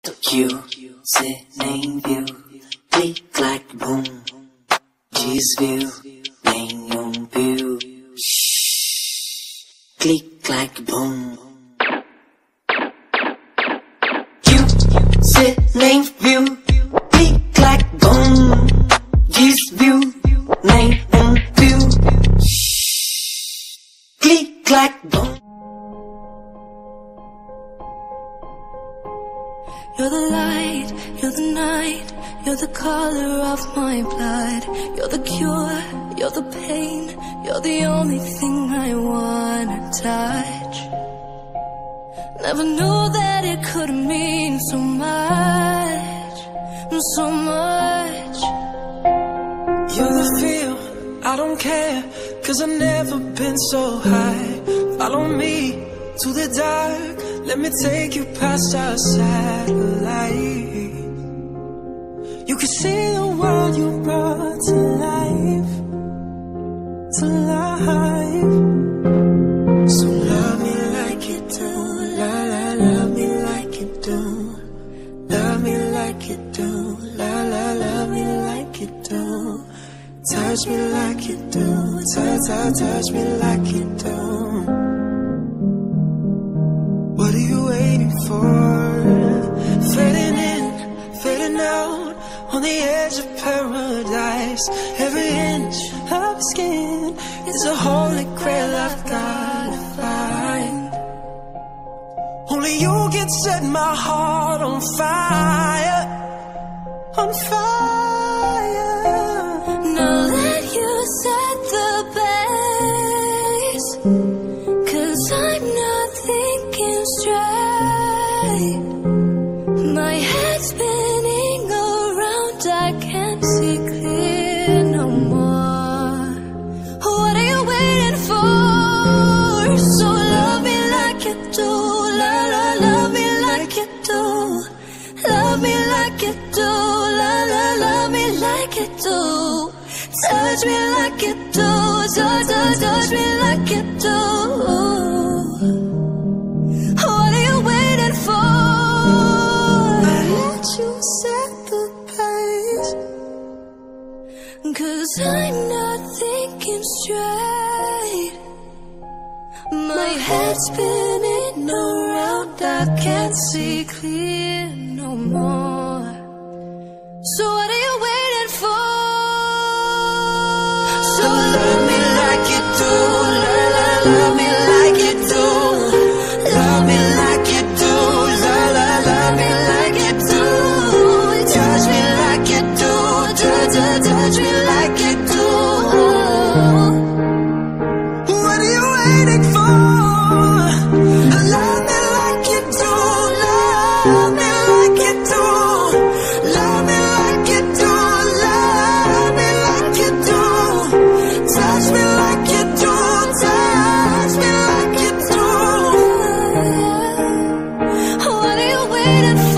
You say nem viu, click clack boom, desviou, nenhum viu. Click clack boom. You say nem viu, click clack boom, desviou, nenhum viu. Click clack boom. You're the light, you're the night, you're the color of my blood. You're the cure, you're the pain, you're the only thing I wanna touch. Never knew that it could mean so much, so much. You're the feel, I don't care, 'cause I've never been so high. Follow me to the dark, let me take you past our satellite. You can see the world you brought to life, to life. So love me like you do, la la, love me like you do. Love me like you do, la la, love me like you do. Touch me like you do, touch me like you do. What are you waiting for? Fading in, fading out, on the edge of paradise. Every inch of skin is a holy grail I've gotta find. Only you can set my heart on fire, on fire. Now let you set the pace, 'cause I'm not thinking straight. My head's spinning around, I can't see clear no more. What are you waiting for? So love me like you do, la la, love me like you do. Love me like you do, la la, love me like you do. Touch me like you do, touch me like you do. What are you waiting for? Let you set the pace, 'cause I'm not thinking straight. My head's spinning around, I can't see clear no more. So what are you waiting for? So love me like you do, la la, love me like you do. Love me like you do, la la, love me like you do. Touch me like you do, touch me like you do. What are you waiting for? Love me like you do, love me like you do. Love me like you do, love me like you do. Touch me like you do, touch me like you do. What are you waiting for?